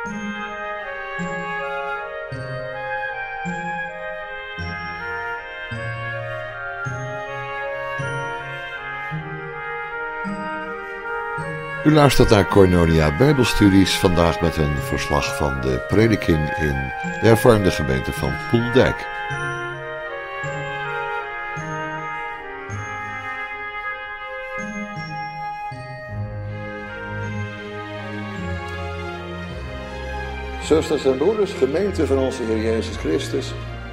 U luistert naar Koinonia Bijbelstudies, vandaag met een verslag van de prediking in de hervormde gemeente van Poeldijk. Zusters en broeders, gemeente van onze Heer Jezus Christus,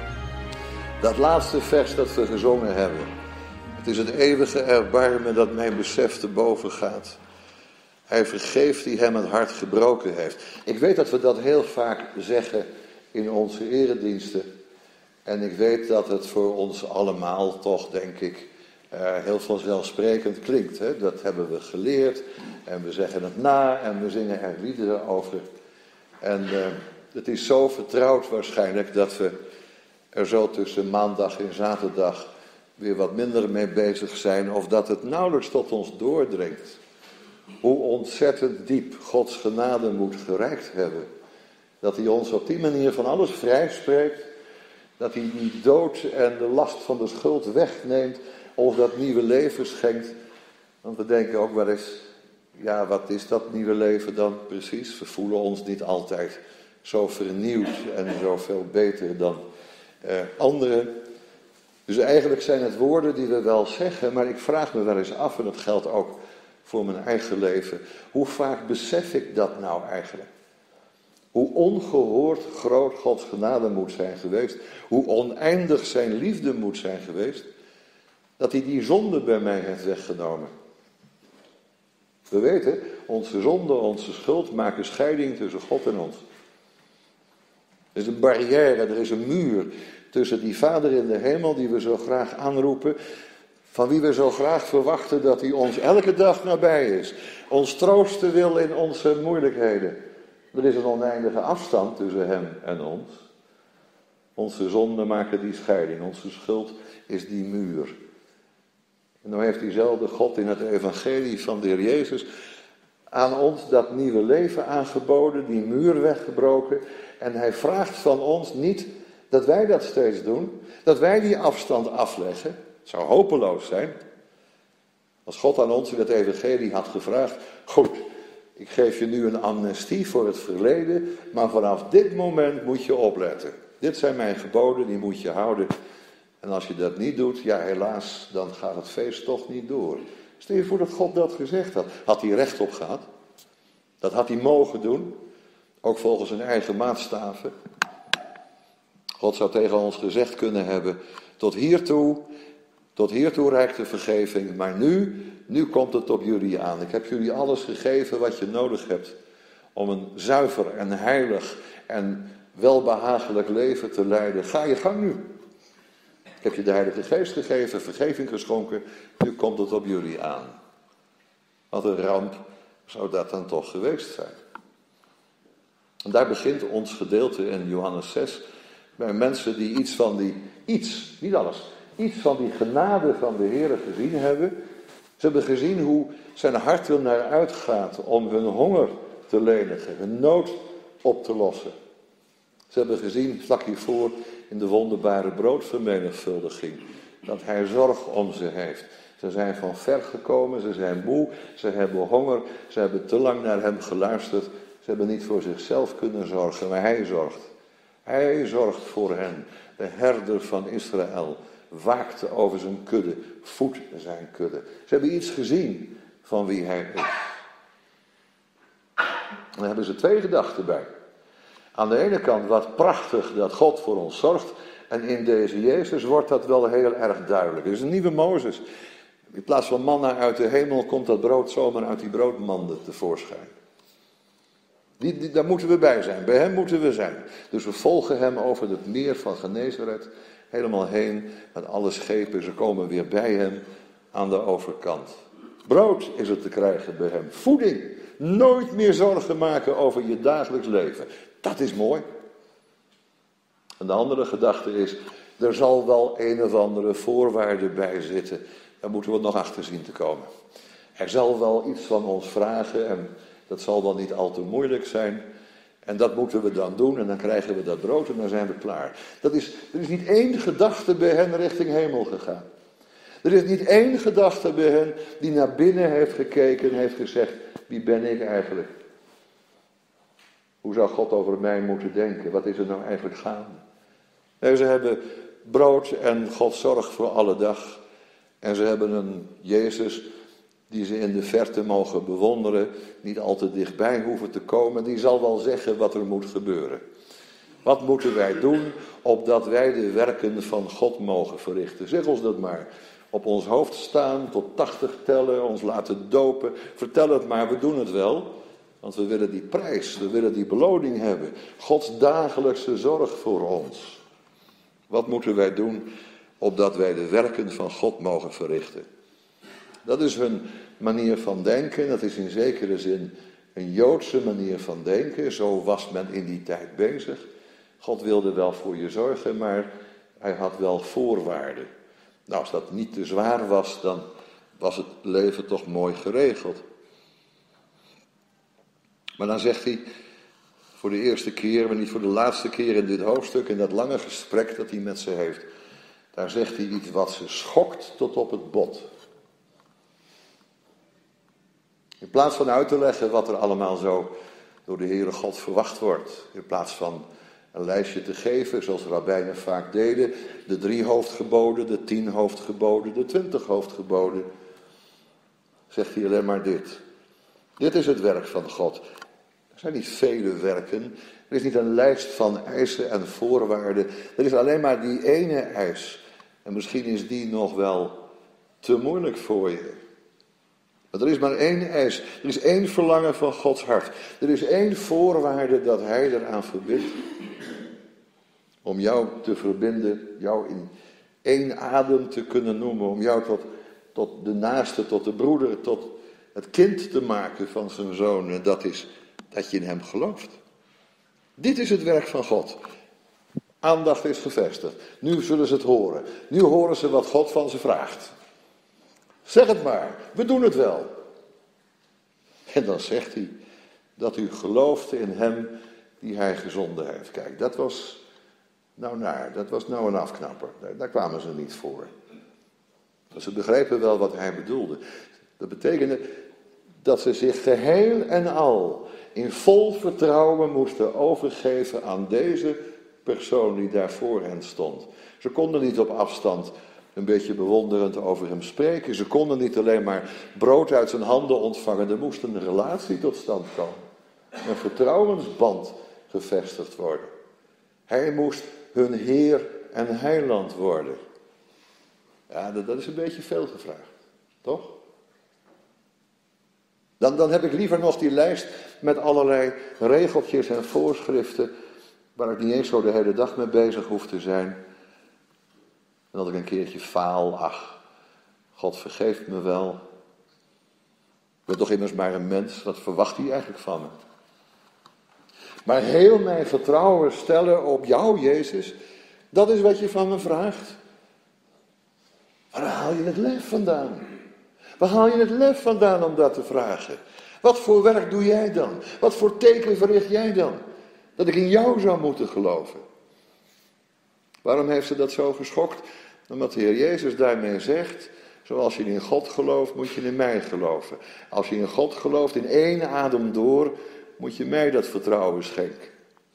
dat laatste vers dat we gezongen hebben, het is het eeuwige erbarmen dat mijn besef te boven gaat. Hij vergeeft die hem het hart gebroken heeft. Ik weet dat we dat heel vaak zeggen in onze erediensten. En ik weet dat het voor ons allemaal toch, denk ik, heel vanzelfsprekend klinkt. Hè? Dat hebben we geleerd en we zeggen het na en we zingen er liederen over. En het is zo vertrouwd waarschijnlijk dat we er zo tussen maandag en zaterdag weer wat minder mee bezig zijn. Of dat het nauwelijks tot ons doordringt. Hoe ontzettend diep Gods genade moet gereikt hebben. Dat hij ons op die manier van alles vrijspreekt. Dat hij die dood en de last van de schuld wegneemt. Of dat nieuwe leven schenkt. Want we denken ook wel eens, ja, wat is dat nieuwe leven dan precies? We voelen ons niet altijd zo vernieuwd en zoveel beter dan anderen. Dus eigenlijk zijn het woorden die we wel zeggen, maar ik vraag me wel eens af, en dat geldt ook voor mijn eigen leven. Hoe vaak besef ik dat nou eigenlijk? Hoe ongehoord groot Gods genade moet zijn geweest. Hoe oneindig zijn liefde moet zijn geweest. Dat hij die zonde bij mij heeft weggenomen. We weten, onze zonde, onze schuld maken scheiding tussen God en ons. Er is een barrière, er is een muur tussen die Vader in de hemel die we zo graag aanroepen. Van wie we zo graag verwachten dat hij ons elke dag nabij is. Ons troosten wil in onze moeilijkheden. Er is een oneindige afstand tussen hem en ons. Onze zonden maken die scheiding. Onze schuld is die muur. En dan heeft diezelfde God in het evangelie van de Heer Jezus aan ons dat nieuwe leven aangeboden. Die muur weggebroken. En hij vraagt van ons niet dat wij dat steeds doen. Dat wij die afstand afleggen. Het zou hopeloos zijn. Als God aan ons in het evangelie had gevraagd, goed, ik geef je nu een amnestie voor het verleden, maar vanaf dit moment moet je opletten. Dit zijn mijn geboden, die moet je houden. En als je dat niet doet, ja helaas, dan gaat het feest toch niet door. Stel je voor dat God dat gezegd had. Had hij recht op gehad? Dat had hij mogen doen. Ook volgens zijn eigen maatstaven. God zou tegen ons gezegd kunnen hebben, tot hiertoe reikt de vergeving, maar nu komt het op jullie aan. Ik heb jullie alles gegeven wat je nodig hebt om een zuiver en heilig en welbehagelijk leven te leiden. Ga je gang nu. Ik heb je de Heilige Geest gegeven, vergeving geschonken, nu komt het op jullie aan. Wat een ramp zou dat dan toch geweest zijn. En daar begint ons gedeelte in Johannes 6, bij mensen die iets van die genade van de Heer gezien hebben. Ze hebben gezien hoe zijn hart er naar uitgaat om hun honger te lenigen, hun nood op te lossen. Ze hebben gezien, vlak hiervoor, in de wonderbare broodvermenigvuldiging, dat hij zorg om ze heeft. Ze zijn van ver gekomen, ze zijn moe, ze hebben honger, ze hebben te lang naar hem geluisterd. Ze hebben niet voor zichzelf kunnen zorgen, maar hij zorgt. Hij zorgt voor hen, de herder van Israël, waakte over zijn kudde, voedt zijn kudde. Ze hebben iets gezien van wie hij is. En daar hebben ze twee gedachten bij. Aan de ene kant, wat prachtig dat God voor ons zorgt. En in deze Jezus wordt dat wel heel erg duidelijk. Er is een nieuwe Mozes. In plaats van manna uit de hemel komt dat brood zomaar uit die broodmanden tevoorschijn. Daar moeten we bij zijn. Bij hem moeten we zijn. Dus we volgen hem over het meer van Genesaret. Helemaal heen met alle schepen. Ze komen weer bij hem aan de overkant. Brood is het te krijgen bij hem. Voeding. Nooit meer zorgen maken over je dagelijks leven. Dat is mooi. En de andere gedachte is, er zal wel een of andere voorwaarde bij zitten. Daar moeten we nog achter zien te komen. Er zal wel iets van ons vragen en dat zal wel niet al te moeilijk zijn. En dat moeten we dan doen en dan krijgen we dat brood en dan zijn we klaar. Er is niet één gedachte bij hen richting hemel gegaan. Er is niet één gedachte bij hen die naar binnen heeft gekeken en heeft gezegd, wie ben ik eigenlijk? Hoe zou God over mij moeten denken? Wat is er nou eigenlijk gaande? Nee, ze hebben brood en God zorgt voor alle dag. En ze hebben een Jezus die ze in de verte mogen bewonderen, niet al te dichtbij hoeven te komen. Die zal wel zeggen wat er moet gebeuren. Wat moeten wij doen, opdat wij de werken van God mogen verrichten? Zeg ons dat maar. Op ons hoofd staan, tot 80 tellen, ons laten dopen. Vertel het maar, we doen het wel. Want we willen die prijs, we willen die beloning hebben. Gods dagelijkse zorg voor ons. Wat moeten wij doen, opdat wij de werken van God mogen verrichten? Dat is hun manier van denken, dat is in zekere zin een Joodse manier van denken. Zo was men in die tijd bezig. God wilde wel voor je zorgen, maar hij had wel voorwaarden. Nou, als dat niet te zwaar was, dan was het leven toch mooi geregeld. Maar dan zegt hij, voor de eerste keer, maar niet voor de laatste keer in dit hoofdstuk, in dat lange gesprek dat hij met ze heeft, daar zegt hij iets wat ze schokt tot op het bot. In plaats van uit te leggen wat er allemaal zo door de Heere God verwacht wordt, in plaats van een lijstje te geven, zoals rabbijnen vaak deden, de 3 hoofdgeboden, de 10 hoofdgeboden, de 20 hoofdgeboden, zegt hij alleen maar dit. Dit is het werk van God. Er zijn niet vele werken, er is niet een lijst van eisen en voorwaarden, er is alleen maar die ene eis. En misschien is die nog wel te moeilijk voor je. Maar er is maar één eis, er is één verlangen van Gods hart. Er is één voorwaarde dat hij eraan verbindt. Om jou te verbinden, jou in één adem te kunnen noemen. Om jou tot de naaste, tot de broeder, tot het kind te maken van zijn zoon. En dat is dat je in hem gelooft. Dit is het werk van God. Aandacht is gevestigd. Nu zullen ze het horen. Nu horen ze wat God van ze vraagt. Zeg het maar, we doen het wel. En dan zegt hij dat u geloofde in hem die hij gezonden heeft. Kijk, dat was nou een afknapper. Daar kwamen ze niet voor. Ze begrepen wel wat hij bedoelde. Dat betekende dat ze zich geheel en al in vol vertrouwen moesten overgeven aan deze persoon die daar voor hen stond. Ze konden niet op afstand een beetje bewonderend over hem spreken. Ze konden niet alleen maar brood uit zijn handen ontvangen. Er moest een relatie tot stand komen. Een vertrouwensband gevestigd worden. Hij moest hun Heer en Heiland worden. Ja, dat is een beetje veel gevraagd. Toch? Dan heb ik liever nog die lijst met allerlei regeltjes en voorschriften, waar ik niet eens zo de hele dag mee bezig hoef te zijn. En dat ik een keertje faal, ach, God vergeeft me wel. Ik ben toch immers maar een mens, wat verwacht hij eigenlijk van me? Maar heel mijn vertrouwen stellen op jou, Jezus, dat is wat je van me vraagt. Waar haal je het lef vandaan? Waar haal je het lef vandaan om dat te vragen? Wat voor werk doe jij dan? Wat voor teken verricht jij dan? Dat ik in jou zou moeten geloven. Waarom heeft ze dat zo geschokt? Omdat de Heer Jezus daarmee zegt, zoals je in God gelooft, moet je in mij geloven. Als je in God gelooft, in één adem door, moet je mij dat vertrouwen schenken.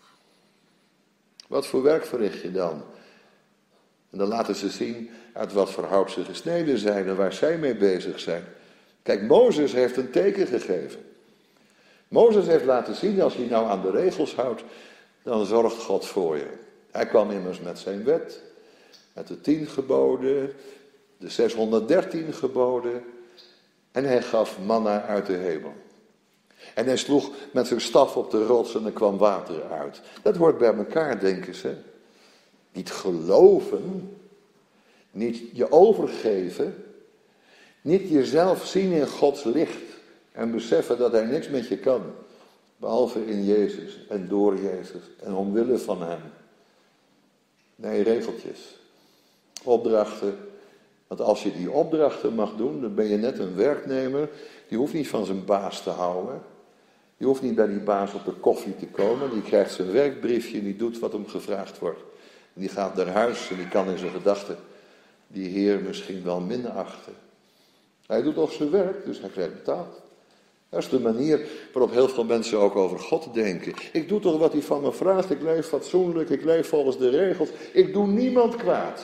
Wat voor werk verricht je dan? En dan laten ze zien uit wat voor hout ze gesneden zijn en waar zij mee bezig zijn. Kijk, Mozes heeft een teken gegeven. Mozes heeft laten zien, als je nou aan de regels houdt, dan zorgt God voor je. Hij kwam immers met zijn wet, met de 10 geboden, de 613 geboden. En hij gaf manna uit de hemel. En hij sloeg met zijn staf op de rots en er kwam water uit. Dat hoort bij elkaar, denken ze. Niet geloven, niet je overgeven, niet jezelf zien in Gods licht en beseffen dat hij niks met je kan, behalve in Jezus en door Jezus en omwille van hem. Nee, regeltjes, opdrachten, want als je die opdrachten mag doen, dan ben je net een werknemer, die hoeft niet van zijn baas te houden. Die hoeft niet bij die baas op de koffie te komen. Die krijgt zijn werkbriefje en die doet wat hem gevraagd wordt. En die gaat naar huis en die kan in zijn gedachten die Heer misschien wel minachten. Hij doet toch zijn werk, dus hij krijgt betaald. Dat is de manier waarop heel veel mensen ook over God denken. Ik doe toch wat hij van me vraagt, ik leef fatsoenlijk, ik leef volgens de regels. Ik doe niemand kwaad.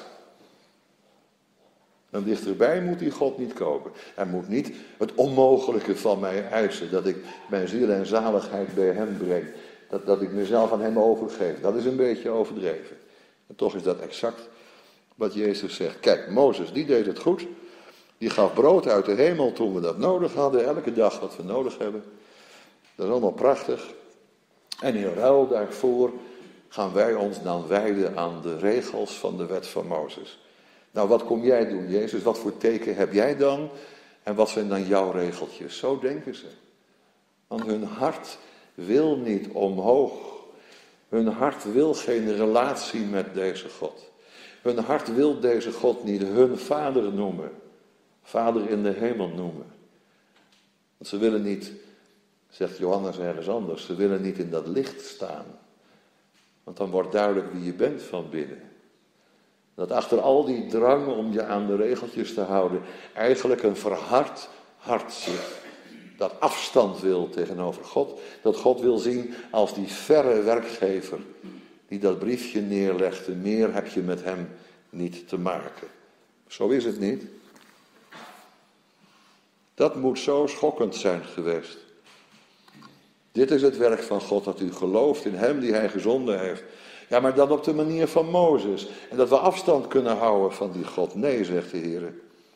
En dichterbij moet die God niet komen. Hij moet niet het onmogelijke van mij eisen. Dat ik mijn ziel en zaligheid bij hem breng. Dat ik mezelf aan hem overgeef. Dat is een beetje overdreven. En toch is dat exact wat Jezus zegt. Kijk, Mozes, die deed het goed. Die gaf brood uit de hemel toen we dat nodig hadden. Elke dag wat we nodig hebben. Dat is allemaal prachtig. En in ruil daarvoor gaan wij ons dan wijden aan de regels van de wet van Mozes. Nou, wat kom jij doen, Jezus? Wat voor teken heb jij dan? En wat zijn dan jouw regeltjes? Zo denken ze. Want hun hart wil niet omhoog. Hun hart wil geen relatie met deze God. Hun hart wil deze God niet hun vader noemen. Vader in de hemel noemen. Want ze willen niet, zegt Johannes ergens anders, ze willen niet in dat licht staan. Want dan wordt duidelijk wie je bent van binnen. Dat achter al die drang om je aan de regeltjes te houden, eigenlijk een verhard hart zit. Dat afstand wil tegenover God. Dat God wil zien als die verre werkgever die dat briefje neerlegde. Meer heb je met hem niet te maken. Zo is het niet. Dat moet zo schokkend zijn geweest. Dit is het werk van God, dat u gelooft in hem die hij gezonden heeft. Ja, maar dan op de manier van Mozes. En dat we afstand kunnen houden van die God. Nee, zegt de Heer.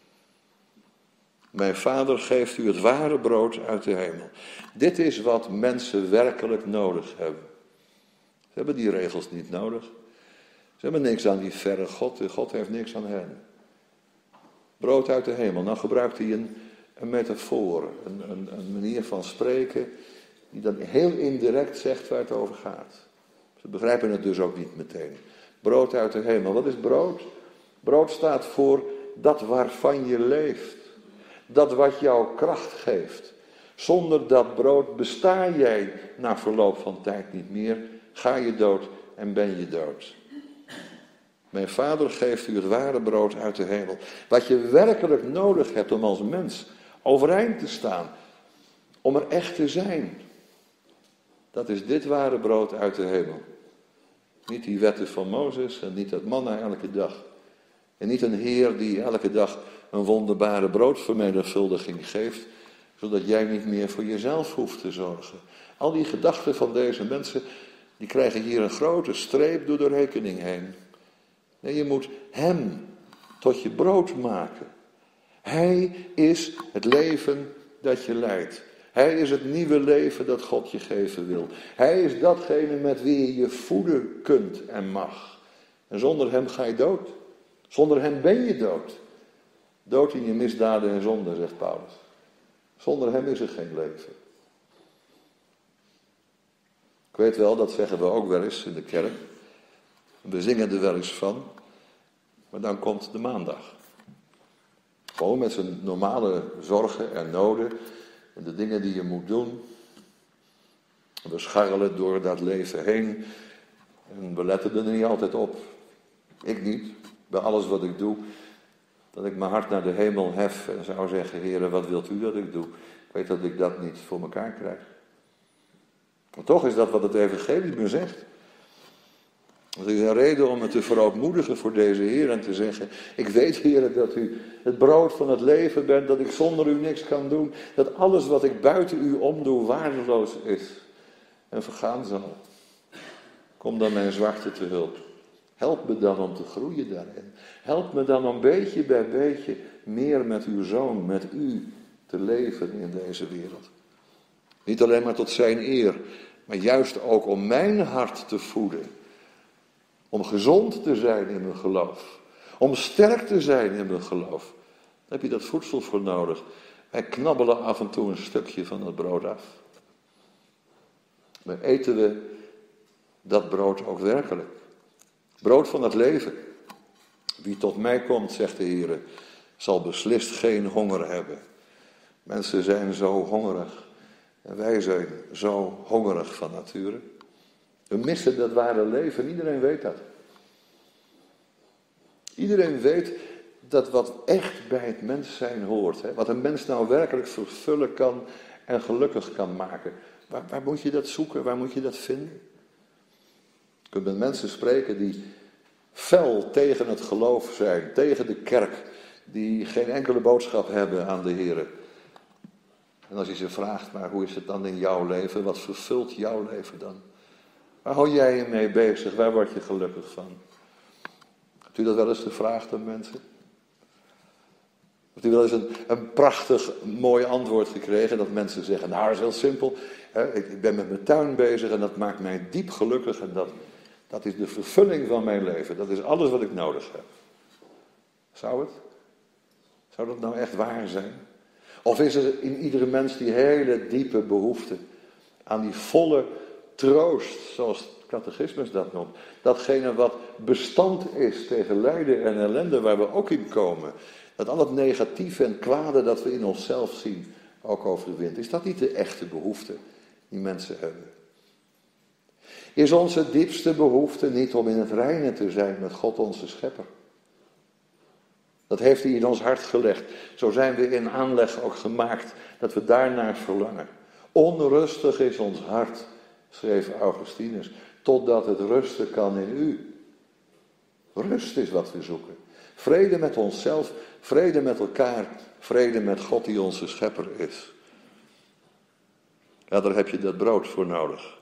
Mijn Vader geeft u het ware brood uit de hemel. Dit is wat mensen werkelijk nodig hebben. Ze hebben die regels niet nodig. Ze hebben niks aan die verre God. God heeft niks aan hen. Brood uit de hemel. Nou gebruikt hij een metafoor. Een manier van spreken die dan heel indirect zegt waar het over gaat. Ze begrijpen het dus ook niet meteen. Brood uit de hemel. Wat is brood? Brood staat voor dat waarvan je leeft. Dat wat jou kracht geeft. Zonder dat brood besta jij na verloop van tijd niet meer. Ga je dood en ben je dood. Mijn Vader geeft u het ware brood uit de hemel. Wat je werkelijk nodig hebt om als mens overeind te staan. Om er echt te zijn. Dat is dit ware brood uit de hemel. Niet die wetten van Mozes en niet dat manna elke dag. En niet een Heer die elke dag een wonderbare broodvermenigvuldiging geeft, zodat jij niet meer voor jezelf hoeft te zorgen. Al die gedachten van deze mensen, die krijgen hier een grote streep door de rekening heen. Nee, je moet hem tot je brood maken. Hij is het leven dat je leidt. Hij is het nieuwe leven dat God je geven wil. Hij is datgene met wie je je voeden kunt en mag. En zonder hem ga je dood. Zonder hem ben je dood. Dood in je misdaden en zonden, zegt Paulus. Zonder hem is er geen leven. Ik weet wel, dat zeggen we ook wel eens in de kerk. We zingen er wel eens van. Maar dan komt de maandag. Gewoon met zijn normale zorgen en noden. En de dingen die je moet doen. We scharrelen door dat leven heen. En we letten er niet altijd op. Ik niet. Bij alles wat ik doe. Dat ik mijn hart naar de hemel hef en zou zeggen, Heere, wat wilt u dat ik doe? Ik weet dat ik dat niet voor elkaar krijg. Maar toch is dat wat het evangelie me zegt. Dat is een reden om me te verootmoedigen voor deze Heer en te zeggen, ik weet, Heere, dat u het brood van het leven bent, dat ik zonder u niks kan doen, dat alles wat ik buiten u omdoe waardeloos is en vergaan zal. Kom dan mijn zwakte te hulp. Help me dan om te groeien daarin. Help me dan om beetje bij beetje meer met uw Zoon, met u te leven in deze wereld. Niet alleen maar tot zijn eer, maar juist ook om mijn hart te voeden. Om gezond te zijn in mijn geloof. Om sterk te zijn in mijn geloof. Daar heb je dat voedsel voor nodig. Wij knabbelen af en toe een stukje van dat brood af. Maar eten we dat brood ook werkelijk? Brood van het leven. Wie tot mij komt, zegt de Heer, zal beslist geen honger hebben. Mensen zijn zo hongerig. En wij zijn zo hongerig van nature. We missen dat ware leven. Iedereen weet dat. Iedereen weet dat wat echt bij het mens zijn hoort. Hè? Wat een mens nou werkelijk vervullen kan en gelukkig kan maken. Waar moet je dat zoeken? Waar moet je dat vinden? Je kunt met mensen spreken die fel tegen het geloof zijn. Tegen de kerk. Die geen enkele boodschap hebben aan de Heer. En als je ze vraagt, maar hoe is het dan in jouw leven? Wat vervult jouw leven dan? Waar hou jij je mee bezig? Waar word je gelukkig van? Hebt u dat wel eens gevraagd aan mensen? Hebt u wel eens een prachtig, mooi antwoord gekregen dat mensen zeggen, nou dat is heel simpel. Ik ben met mijn tuin bezig en dat maakt mij diep gelukkig en dat is de vervulling van mijn leven. Dat is alles wat ik nodig heb. Zou het? Zou dat nou echt waar zijn? Of is er in iedere mens die hele diepe behoefte aan die volle troost, zoals het catechismus dat noemt. Datgene wat bestand is tegen lijden en ellende waar we ook in komen. Dat al het negatieve en kwade dat we in onszelf zien ook overwint. Is dat niet de echte behoefte die mensen hebben? Is onze diepste behoefte niet om in het reine te zijn met God onze schepper? Dat heeft hij in ons hart gelegd. Zo zijn we in aanleg ook gemaakt dat we daarnaar verlangen. Onrustig is ons hart, schreef Augustinus, totdat het rusten kan in u. Rust is wat we zoeken. Vrede met onszelf, vrede met elkaar, vrede met God die onze schepper is. Ja, daar heb je dat brood voor nodig.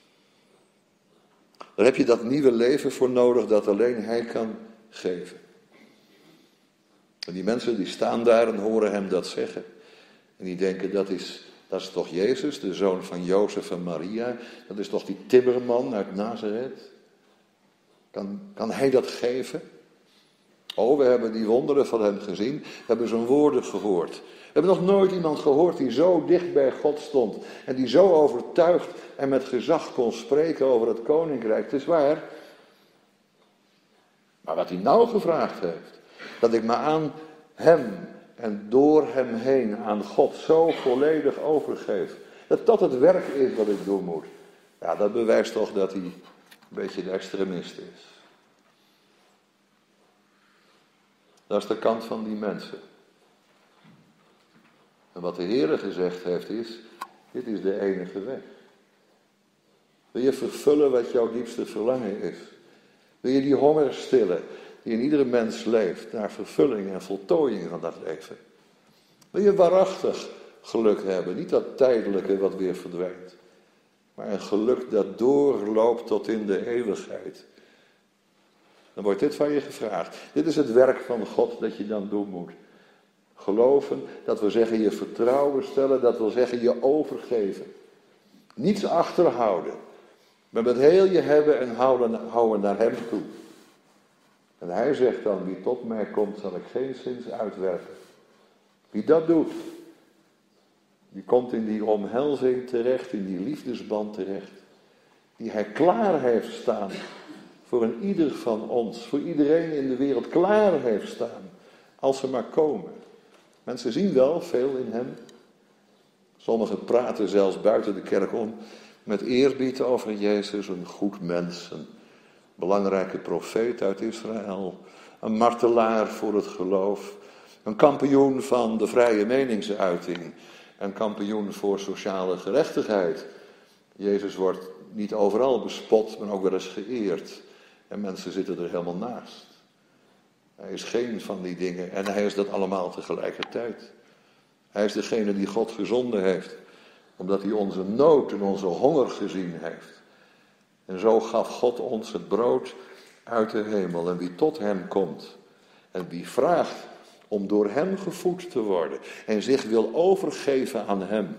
Daar heb je dat nieuwe leven voor nodig dat alleen Hij kan geven. En die mensen die staan daar en horen hem dat zeggen. En die denken, dat is toch Jezus, de zoon van Jozef en Maria. Dat is toch die timmerman uit Nazareth. Kan hij dat geven? Oh, we hebben die wonderen van hem gezien. We hebben zijn woorden gehoord. We hebben nog nooit iemand gehoord die zo dicht bij God stond. En die zo overtuigd en met gezag kon spreken over het koninkrijk. Het is waar. Maar wat hij nou gevraagd heeft. Dat ik me aan hem en door hem heen aan God zo volledig overgeef. Dat het werk is wat ik doen moet. Ja, dat bewijst toch dat hij een beetje de extremist is. Dat is de kant van die mensen. En wat de Heere gezegd heeft is, dit is de enige weg. Wil je vervullen wat jouw diepste verlangen is? Wil je die honger stillen die in iedere mens leeft naar vervulling en voltooiing van dat leven? Wil je waarachtig geluk hebben, niet dat tijdelijke wat weer verdwijnt, maar een geluk dat doorloopt tot in de eeuwigheid? Dan wordt dit van je gevraagd. Dit is het werk van God dat je dan doen moet. Geloven, dat wil zeggen je vertrouwen stellen, dat wil zeggen je overgeven. Niets achterhouden, maar met heel je hebben en houden naar hem toe. En hij zegt dan, wie tot mij komt, zal ik geen zins uitwerpen. Wie dat doet, die komt in die omhelzing terecht, in die liefdesband terecht. Die hij klaar heeft staan voor een ieder van ons, voor iedereen in de wereld klaar heeft staan. Als ze maar komen. Mensen zien wel veel in hem. Sommigen praten zelfs buiten de kerk om met eerbied over Jezus, een goed mens, een belangrijke profeet uit Israël, een martelaar voor het geloof, een kampioen van de vrije meningsuiting, een kampioen voor sociale gerechtigheid. Jezus wordt niet overal bespot, maar ook wel eens geëerd. En mensen zitten er helemaal naast. Hij is geen van die dingen en hij is dat allemaal tegelijkertijd. Hij is degene die God gezonden heeft, omdat hij onze nood en onze honger gezien heeft. En zo gaf God ons het brood uit de hemel. En wie tot hem komt en wie vraagt om door hem gevoed te worden en zich wil overgeven aan hem,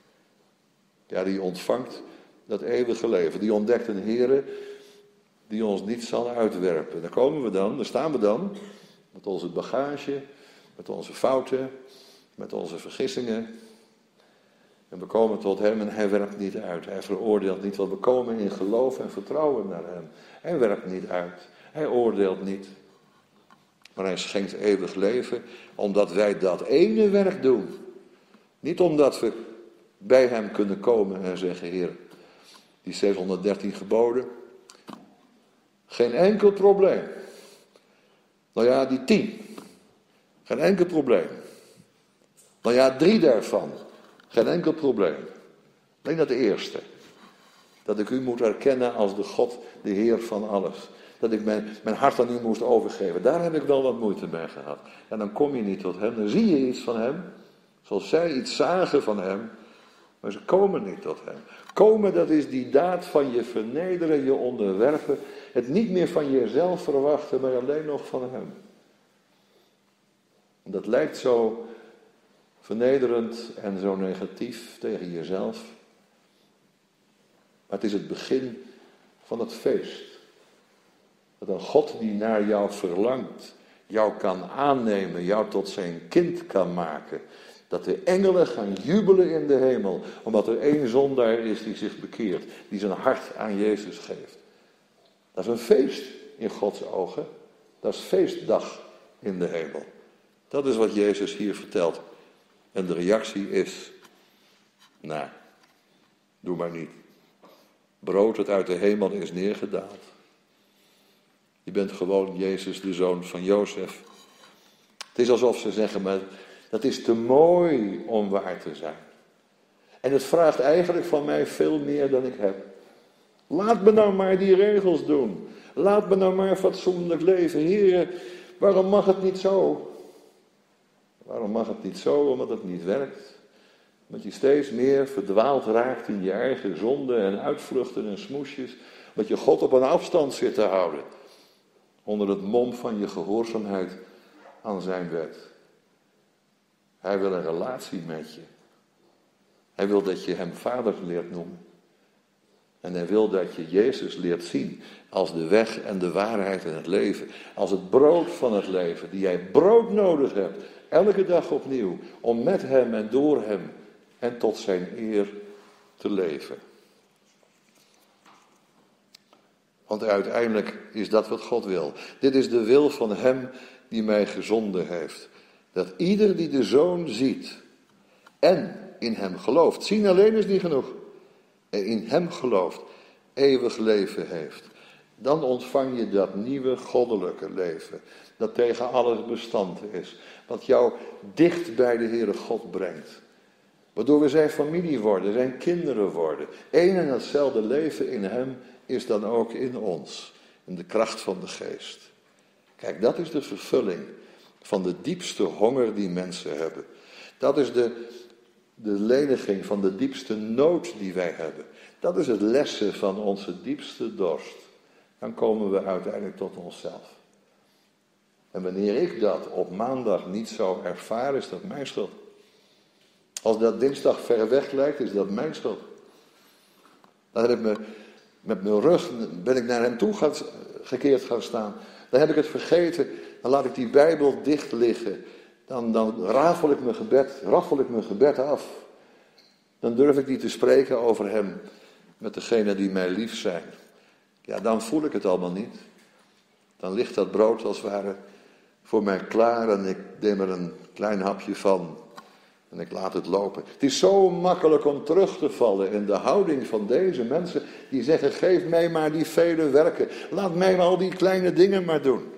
ja, die ontvangt dat eeuwige leven. Die ontdekt een Heere die ons niet zal uitwerpen. Daar komen we dan, daar staan we dan, met onze bagage, met onze fouten, met onze vergissingen. En we komen tot hem en hij werpt niet uit. Hij veroordeelt niet, want we komen in geloof en vertrouwen naar hem. Hij werpt niet uit. Hij oordeelt niet. Maar hij schenkt eeuwig leven, omdat wij dat ene werk doen. Niet omdat we bij hem kunnen komen en zeggen, Heer, die 613 geboden, geen enkel probleem. Nou ja, die 10, geen enkel probleem. Nou ja, 3 daarvan, geen enkel probleem. Alleen dat eerste. Dat ik u moet erkennen als de God, de Heer van alles. Dat ik mijn hart aan u moest overgeven. Daar heb ik wel wat moeite mee gehad. En dan kom je niet tot hem. Dan zie je iets van hem. Zoals zij iets zagen van hem. Maar ze komen niet tot hem. Komen, dat is die daad van je vernederen, je onderwerpen. Het niet meer van jezelf verwachten, maar alleen nog van hem. Dat lijkt zo vernederend en zo negatief tegen jezelf. Maar het is het begin van het feest. Dat een God die naar jou verlangt, jou kan aannemen, jou tot zijn kind kan maken. Dat de engelen gaan jubelen in de hemel, omdat er 1 zondaar is die zich bekeert, die zijn hart aan Jezus geeft. Dat is een feest in Gods ogen. Dat is feestdag in de hemel. Dat is wat Jezus hier vertelt. En de reactie is, nou, doe maar niet. Brood dat uit de hemel is neergedaald. Je bent gewoon Jezus, de zoon van Jozef. Het is alsof ze zeggen, maar dat is te mooi om waar te zijn. En het vraagt eigenlijk van mij veel meer dan ik heb. Laat me nou maar die regels doen. Laat me nou maar fatsoenlijk leven. Heer, waarom mag het niet zo? Waarom mag het niet zo? Omdat het niet werkt. Omdat je steeds meer verdwaald raakt in je eigen zonden en uitvluchten en smoesjes. Omdat je God op een afstand zit te houden. Onder het mom van je gehoorzaamheid aan zijn wet. Hij wil een relatie met je. Hij wil dat je hem vader leert noemen. En hij wil dat je Jezus leert zien als de weg en de waarheid en het leven. Als het brood van het leven, die jij brood nodig hebt. Elke dag opnieuw. Om met hem en door hem en tot zijn eer te leven. Want uiteindelijk is dat wat God wil. Dit is de wil van hem die mij gezonden heeft. Dat ieder die de Zoon ziet en in hem gelooft. Zien alleen is niet genoeg. En in hem gelooft, eeuwig leven heeft. Dan ontvang je dat nieuwe goddelijke leven. Dat tegen alles bestand is. Wat jou dicht bij de Heere God brengt. Waardoor we zijn familie worden, zijn kinderen worden. Eén en hetzelfde leven in hem is dan ook in ons. In de kracht van de geest. Kijk, dat is de vervulling van de diepste honger die mensen hebben. Dat is de leniging van de diepste nood die wij hebben. Dat is het lessen van onze diepste dorst. Dan komen we uiteindelijk tot onszelf. En wanneer ik dat op maandag niet zo ervaar, is dat mijn schuld. Als dat dinsdag ver weg lijkt, is dat mijn schuld. Dan heb ik met mijn rug, ben ik naar hem toe gekeerd gaan staan. Dan heb ik het vergeten, dan laat ik die Bijbel dicht liggen. Dan raffel ik mijn gebed af. Dan durf ik niet te spreken over hem met degenen die mij lief zijn. Ja, dan voel ik het allemaal niet. Dan ligt dat brood als het ware voor mij klaar en ik neem er een klein hapje van. En ik laat het lopen. Het is zo makkelijk om terug te vallen in de houding van deze mensen die zeggen, geef mij maar die vele werken. Laat mij al die kleine dingen maar doen.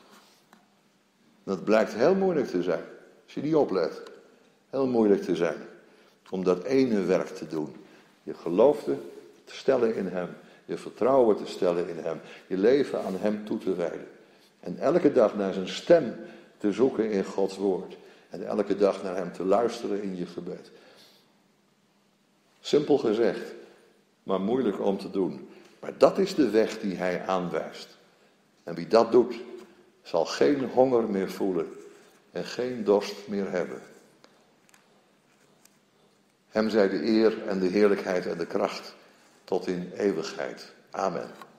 Dat blijkt heel moeilijk te zijn. Als je niet oplet. Heel moeilijk te zijn. Om dat ene werk te doen. Je geloofde te stellen in hem. Je vertrouwen te stellen in hem. Je leven aan hem toe te wijden. En elke dag naar zijn stem te zoeken in Gods woord. En elke dag naar hem te luisteren in je gebed. Simpel gezegd, maar moeilijk om te doen. Maar dat is de weg die hij aanwijst. En wie dat doet, zal geen honger meer voelen en geen dorst meer hebben. Hem zij de eer en de heerlijkheid en de kracht tot in eeuwigheid. Amen.